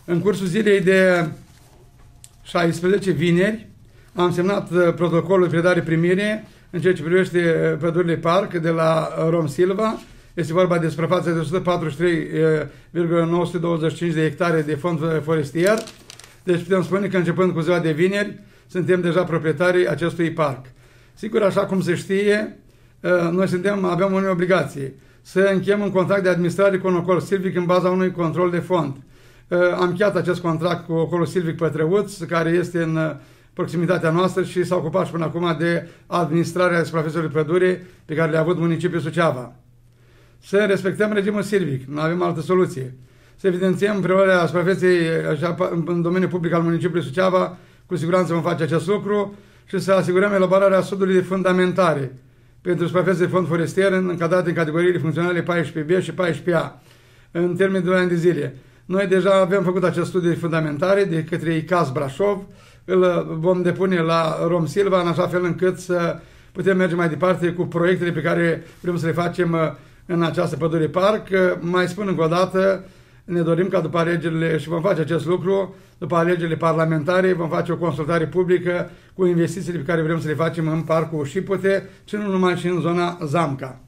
În cursul zilei de 16, vineri, am semnat protocolul predare-primire în ceea ce privește pădurile parc de la Rom Silva. Este vorba de suprafața de 143,925 de hectare de fond forestier. Deci putem spune că începând cu ziua de vineri, suntem deja proprietarii acestui parc. Sigur, așa cum se știe, noi avem o obligație să încheiem un contract de administrare cu un ocol silvic în baza unui control de fond. Am încheiat acest contract cu ocolul silvic Pătrăuț, care este în proximitatea noastră și s-a ocupat și până acum de administrarea suprafețelor pădure pe care le-a avut municipiul Suceava. Să respectăm regimul silvic, nu avem altă soluție. Să evidențiem preluarea suprafeței în domeniul public al municipiului Suceava, cu siguranță vom face acest lucru, și să asigurăm elaborarea studiului de fundamentare pentru suprafețe de fond forestier încadrate în categoriile funcționale 14B și 14A, în termen de 2 ani de zile. Noi deja avem făcut acest studiu de fundamentare de către ICAS Brașov, îl vom depune la Rom Silva, în așa fel încât să putem merge mai departe cu proiectele pe care vrem să le facem în această pădure parc. Mai spun încă o dată, ne dorim ca după alegerile, și vom face acest lucru, după alegerile parlamentare, vom face o consultare publică cu investițiile pe care vrem să le facem în parcul Șipute, și nu numai și în zona Zamca.